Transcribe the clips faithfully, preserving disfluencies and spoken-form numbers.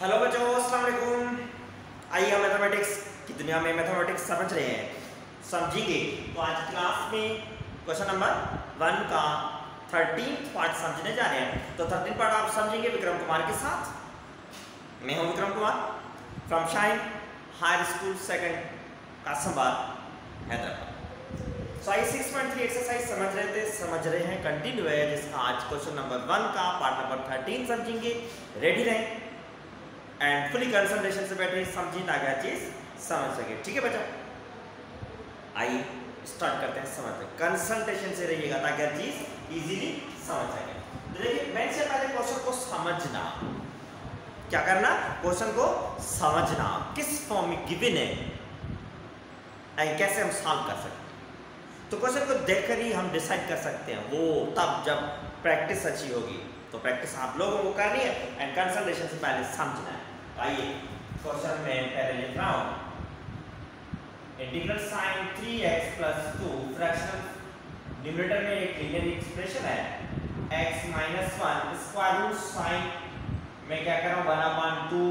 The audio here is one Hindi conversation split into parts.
हेलो बच्चों, अस्सलाम वालेकुम। आइए हम मैथमेटिक्स की दुनिया में मैथमेटिक्स समझ रहे हैं, समझेंगे। तो आज क्लास में क्वेश्चन नंबर वन का थर्टीन पार्ट समझने जा रहे हैं। तो थर्टीन पार्ट आप समझेंगे विक्रम कुमार के साथ। मैं हूं Vikram Kumar from shine high school second Kasimabad Hyderabad. So I six point three exercise समझ रहे थे समझ रहे हैं कंटिन्यू है, जिसका आज क्वेश्चन नंबर वन का पार्ट नंबर थर्टीन समझेंगे। रेडी रहें एंड फुली कंसंट्रेशन से बैठे समझिए ताकि हर चीज समझ सके। ठीक है बच्चों, आइए स्टार्ट करते हैं समझते। कंसंट्रेशन से रहिएगा ताकि हर चीज इजीली समझ सके। तो देखिए, मैंने से पहले क्वेश्चन को समझना, क्या करना, क्वेश्चन को समझना किस फॉर्म में गिवन है एंड कैसे हम सॉल्व कर सकते हैं। तो क्वेश्चन को देखकर ही हम डिसाइड कर सकते हैं, वो तब जब प्रैक्टिस अच्छी होगी। तो प्रैक्टिस आप लोगों को करनी है एंड कंसंट्रेशन से पहले समझना है। आइए क्वेश्चन में पहले लिख रहा हूं, integral sign three x plus two fractional numerator में एक लीनियर एक्सप्रेशन है x minus one square root sign में क्या कर रहा हूं one upon two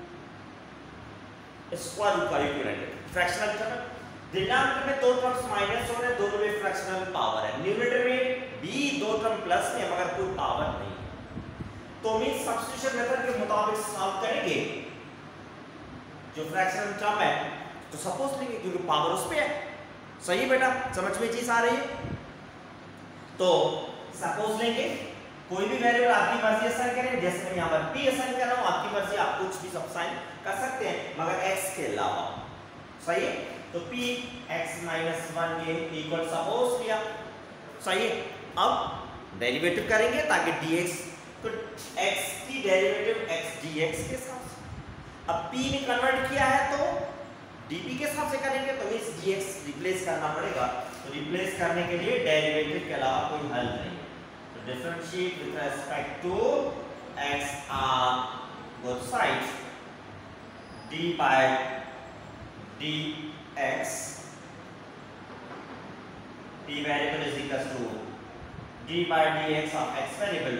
square root का इक्विवेलेंट फ्रैक्शनल टर्म। डिनोमिनेटर में दो टर्म्स माइनस हो रहे हैं, दोनों में फ्रैक्शनल पावर है। न्यूमरेटर में भी दो टर्म प्लस में मगर कोई पावर नहीं। तो मीन सब्स्टिट्यूशन मेथड के मुताबिक सॉल्व करेंगे जो फ्रैक्शनल टर्म है। तो सपोज लेंगे क्योंकि पावर उस पे है। सही बेटा, समझ में चीज आ रही है। तो सपोज लेंगे कोई भी वेरिएबल आपकी मर्जी असाइन करें, जैसे मैं यहाँ पर p असाइन कर रहा हूँ, आपकी मर्जी आप कुछ भी असाइन कर सकते हैं मगर x के अलावा। सही है, तो p x माइनस वन के इक्वल सपोज किया। सही है, अब डेरिवेटिव करेंगे ताकि dx, तो x की डेरिवेटिव x dx के साथ। अब p में कन्वर्ट किया है तो dp के साथ से करेंगे, तो इस dx रिप्लेस करना पड़ेगा। तो रिप्लेस करने के लिए डेरिवेटिव के अलावा कोई हल नहीं। तो differentiate with respect to x or both sides d by dx, p variable is equal to d by dx of x variable,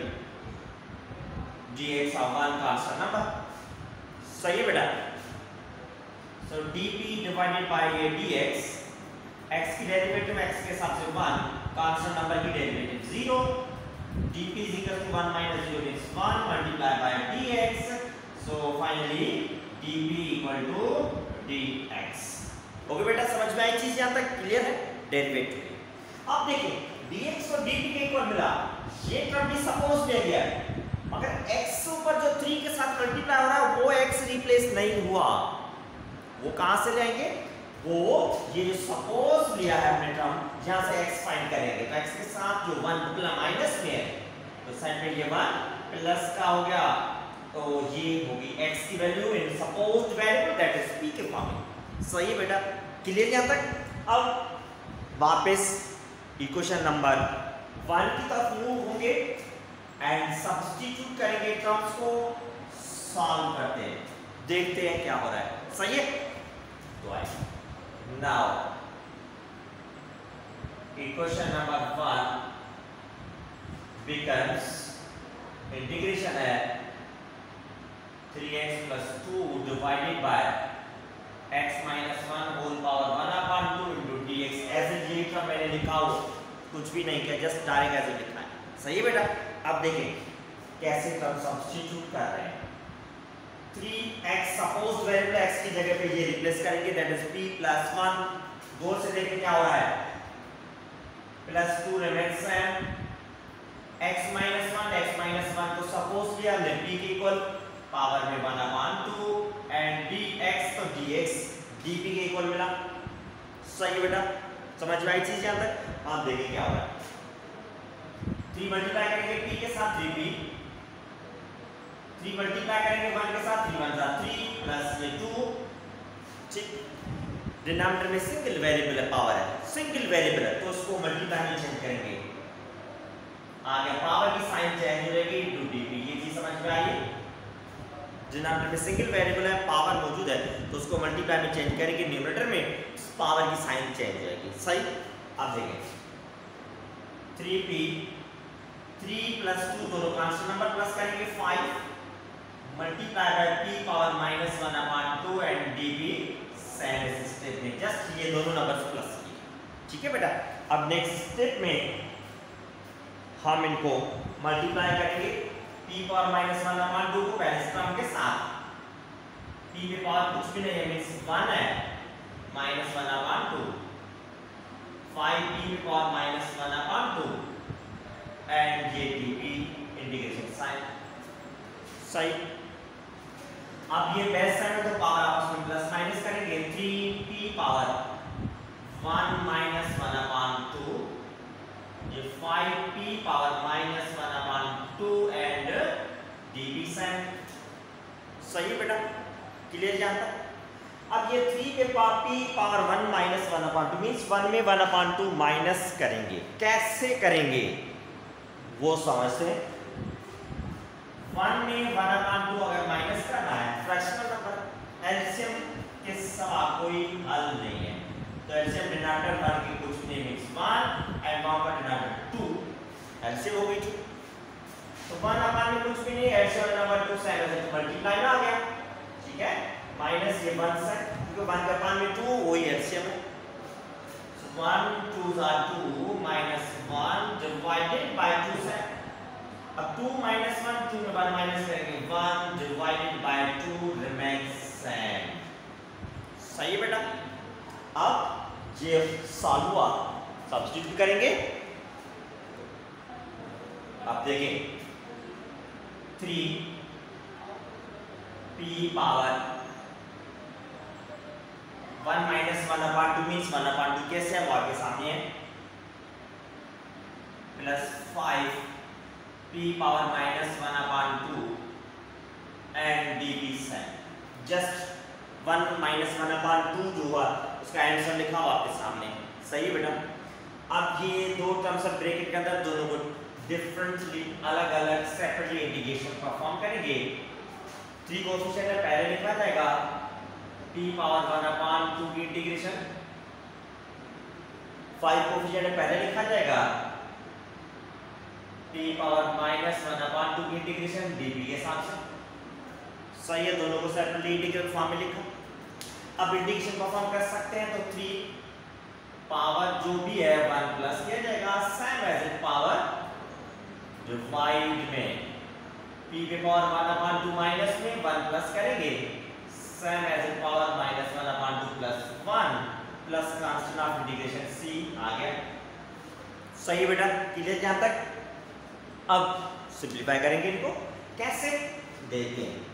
dx of one constant number। सही है बेटा। so dp divided by a dx, x की डेरिवेटिव x के साथ से वन, कांस्टेंट नंबर की derivative zero, dp is equal to one minus zero means one multiplied by dx, so finally dp equal to dx। Okay बेटा, समझ में आई चीज, यहां तक क्लियर है। डेरिवेटिव अब देखिए dx और dp के इक्वल मिला, ये टर्म भी सपोज ले लिया है मगर x ऊपर जो थ्री के साथ मल्टीप्लाई हो रहा है वो x रिप्लेस नहीं हुआ। वो कहां से लेंगे, वो ये जो सपोज लिया है हमने टर्म, यहां से x फाइंड करेंगे। तो x के साथ जो वन प्लस माइनस में है तो साइड में ये वन प्लस का हो गया, तो ये होगी x की value in supposed variable that is p के फॉर्म में। सही है बेटा, क्लियर यहां तक। अब वापस इक्वेशन नंबर वन की तरफ मूव होंगे एंड सब्स्टिट्यूट करेंगे टर्म्स को, सॉल्व करते हैं, देखते हैं क्या हो रहा है। सही है, तो आइए now equation number one becomes integration है three x plus two divided by x minus one whole power one upon two into dx। ऐसे ये टर्म मैंने लिखा हो, कुछ भी नहीं किया, जस्ट डायरेक्ट ऐसे लिखा है। सही है बेटा। अब देखें कैसे टर्म सब्स्टिट्यूट कर रहे हैं। Three x supposed variable x की जगह पे ये रिप्लेस करेंगे that is p plus one. गौर से देखें क्या हो रहा है, plus two remains same, x minus one, x minus one को सपोज लिया हमने p के इक्वल, पावर में one upon two and dx, तो dx dp के इक्वल मिला। सही बेटा, समझ में आई चीज यहां तक। आप देखिए क्या हो रहा है, थ्री मल्टीप्लाई करेंगे p के साथ थ्री p, थ्री मल्टीप्लाई करेंगे वन के साथ थ्री वन थ्री प्लस ये टू। ठीक, डिनोमिनेटर में सिंगल वेरिएबल है, पावर है, सिंगल वेरिएबल है तो उसको मल्टीप्लाई में चेंज करेंगे, आगे पावर की साइन चेंज हो जाएगी टू dp। ये चीज समझ में आई। डिनोमिनेटर में सिंगल वेरिएबल है, पावर मौजूद है तो उसको मल्टीप्लाई में चेंज करेंगे, न्यूमरेटर में पावर की साइन चेंज हो जाएगी। सही, अब देखिए three p, three plus two दोनों कांस्टेंट नंबर प्लस करेंगे five, multiply by p power minus one upon two and d b same इस स्टेप में जस्ट ये दोनों नंबर्स प्लस किए। ठीक है बेटा, अब नेक्स्ट स्टेप में हम इनको मल्टीप्लाई करेंगे p power minus one upon two को पहले क्रम के साथ, p के पावर कुछ भी नहीं है मींस वन है minus one upon two, five p के power minus one upon two and ये dp इंटीग्रेशन साइन सही। अब ये बेस साइन है तो पावर आपस में प्लस माइनस करेंगे, three p power one minus one upon two, ये five p power minus one upon two and dp sign सही है बेटा, क्लियर यहाँ तक। अब ये थ्री पे power p power one minus one upon two means one में वन अपॉन टू माइनस करेंगे, कैसे करेंगे वो समझते हैं। वन में वन अपॉन टू अगर माइनस करना है फ्रैक्शनल नंबर एलसीएम के सवा कोई हल नहीं है, तो एलसीएम डिनोमिनेटर वन की कुछ नहीं मींस वन एंड वहां पर डिनोमिनेटर टू, एलसीएम हो गई टू, तो वन अपॉन में कुछ भी नहीं, एलसीएम नंबर टू से मल्टीप्लाई में आ गया। ठीक है, माइनस ये वन से क्योंकि वन के अपॉन में टू वही एलसीएम है, so one two are two minus one divided by two से, अब टू माइनस वन, टू में वन माइनस करेंगे, one divided by two remains same सही है बेटा। अब ये सॉल्व हुआ, सब्स्टिट्यूट करेंगे, अब देखें three p power one minus one upon two means one upon two कैसे है वो आपके सामने है, plus five p power minus one upon two and dp sign just one minus one upon two जो हुआ उसका आंसर लिखा हुआ आपके सामने सही है बेटा। अब ये दो टर्म्स ऑफ ब्रैकेट के अंदर दोनों को डिफरेंटली अलग अलग सेपरेटली इंटीग्रेशन परफॉर्म करेंगे। थ्री कोएफिशिएंट है पहले लिखा जाएगा p power one upon two की इंटीग्रेशन, फाइव कोएफिशिएंट है पहले लिखा जाएगा p power minus one upon two की इंटीग्रेशन dp के साथ से सही है, दोनों को सेपरेटली इंटीग्रल फॉर्म में लिखा। अब इंटीग्रेशन परफॉर्म कर सकते हैं तो थ्री पावर जो भी है वन प्लस किया जाएगा same as it power divide में p के power one upon two minus में वन प्लस करेंगे same as it power minus one upon two plus one plus constant of integration c आ गया सही है बेटा, क्लियर यहां तक। अब सिंपलीफाई करेंगे इनको, कैसे देखते हैं।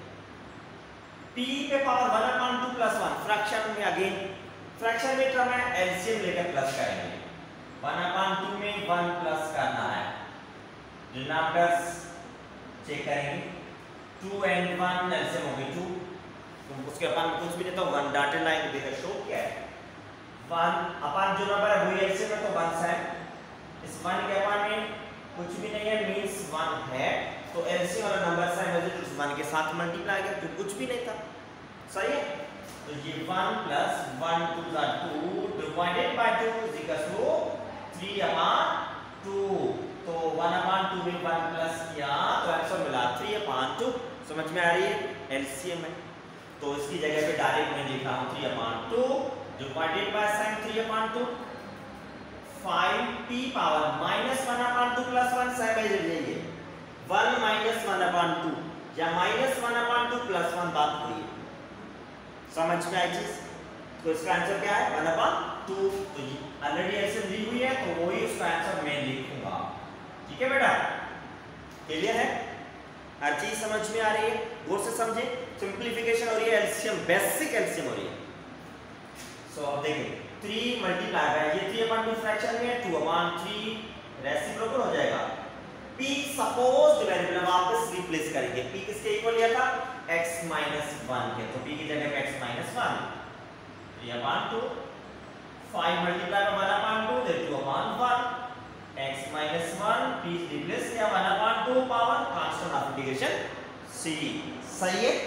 p पे power one upon two plus one fraction में, अगेन फ्रैक्शन में टर्म है एलसीएम लेकर प्लस करेंगे, वन अपॉन टू में वन प्लस करना है, डिनोमिनेटर्स चेक करेंगे, टू एंड वन एलसीएम हो गई टू, तो उसके अपॉन कुछ भी नहीं तो वन डॉटेड लाइन देकर शो किया है, वन अपॉन जो नंबर है वही एलसीएम है तो वन से इस वन के अपॉन में कुछ भी नहीं है मींस वन है तो एलसीएम वाला नंबर साइन हो जाए तो वन के साथ मल्टीप्लाई किया तो कुछ भी नहीं था सही है, तो ये one plus one to the two divided by two is equal to three upon two, तो वन अपॉन टू में वन प्लस किया तो आंसर मिला थ्री अपॉन टू, समझ में आ रही है एलसीएम है, तो इसकी जगह पे डायरेक्ट मैं लिख रहा हूं three upon two divided by sign three upon two, five p power minus one upon two plus one same as लीजिए one minus one upon two या minus one upon two plus one बात करिए, समझ में आई चीज। तो इसका आंसर क्या है वन अपॉन टू, तो ऑलरेडी ऐसे दी हुई है तो वही उसका आंसर मैं लिखूंगा। ठीक है बेटा, क्लियर है, हर चीज समझ में आ रही है, गौर से समझे, सिंपलीफिकेशन हो रही है, एलसीएम बेसिक एलसीएम हो रही है। सो अब देखिए थ्री मल्टीप्लाई बाय ये थ्री अपॉन टू फ्रैक्शन में है, टू अपॉन थ्री रेसिप्रोकल हो जाएगा, p सपोज्ड वेरिएबल वापस रिप्लेस करेंगे, p किसके इक्वल लिया था x माइनस वन के, तो p की जगह पे x minus one, three upon two, five multiply by one upon two दे two upon one, x minus one p replace किया one upon two power constant of integration c सही है।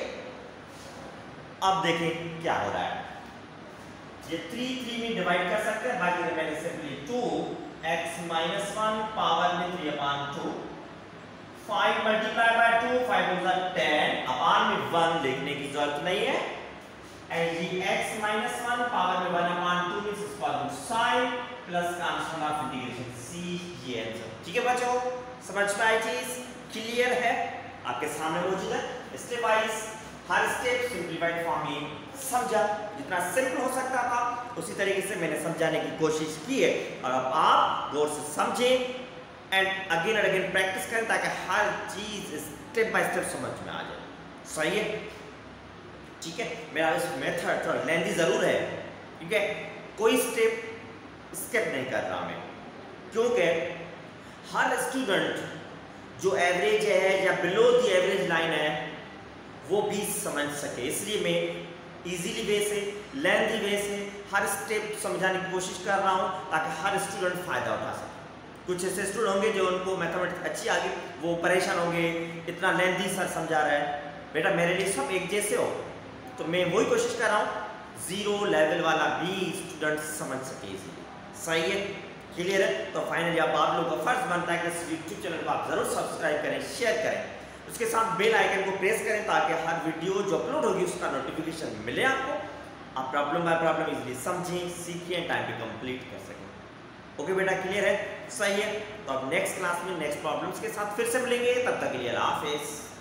अब देखें क्या हो रहा है, ये थ्री थ्री में डिवाइड कर सकते हैं, बाकी remaining simply two x minus one power में three upon two, five multiply by two, five two ten power में वन लिखने की जरूरत नहीं है। L g x minus one power में one upon two means square root sign plus constant of integration c ये आंसर। ठीक है बच्चों, समझ में आई चीज? क्लियर है? आपके सामने मौजूद है स्टेप वाइज हर स्टेप सिंपलीफाइड फॉर्म में समझा, जितना सिंपल हो सकता था उसी तरीके से मैंने समझाने की कोशिश की है। और अब आप गौर से समझें and again and again practice करें ताकि हर चीज स्टेप बाय स्टेप समझ में आ जाए। सही है? ठीक है, मेरा इस मेथड थोड़ा लेंथी जरूर है, ठीक है, कोई स्टेप स्किप नहीं कर रहा मैं, क्योंकि हर स्टूडेंट जो एवरेज है या बिलो द एवरेज लाइन है वो भी समझ सके, इसलिए मैं इजीली वे से लेंथी वे से हर स्टेप समझाने की कोशिश कर रहा हूँ ताकि हर स्टूडेंट फायदा उठा सके। कुछ ऐसे स्टूडेंट होंगे जो उनको मैथमेटिक्स अच्छी आ गई, वो परेशान होंगे, इतना लेंथी सर समझा रहा है। बेटा मेरे लिए सब एक जैसे हो, तो मैं वही कोशिश कर रहा हूँ जीरो लेवल वाला भी स्टूडेंट समझ सके इजीली। सही है? क्लियर है? तो फाइनली अब आप लोगों का फर्ज बनता है कि इस यूट्यूब चैनल को आप जरूर सब्सक्राइब करें, शेयर करें, उसके साथ बेल आइकन को प्रेस करें ताकि हर वीडियो जो अपलोड होगी उसका नोटिफिकेशन मिले आपको। आप प्रॉब्लम बाय प्रॉब्लम इजीली समझें, सीखें, टाइम पे कंप्लीट कर सकें। ओके बेटा, क्लियर है? सही है? तो अब नेक्स्ट क्लास में नेक्स्ट प्रॉब्लम्स के साथ फिर से मिलेंगे, तब तक के लिए अल्लाह हाफिज़।